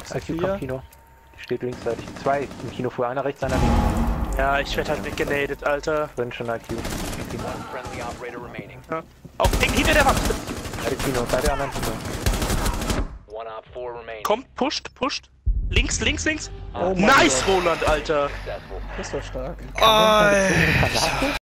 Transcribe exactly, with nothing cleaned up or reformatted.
I Q kommt Kino. Die steht linksseitig. Zwei im Kino vor, einer rechts, einer links. Ja, ich werd halt weggenadet, Alter. Drin schon I Q. Ja. Auch hinter der Wand. Beide Kino, beide anderen Kino. Kommt, pusht, pusht. Links, links, links. Oh nice, Roland, Alter. Das war stark. Oh.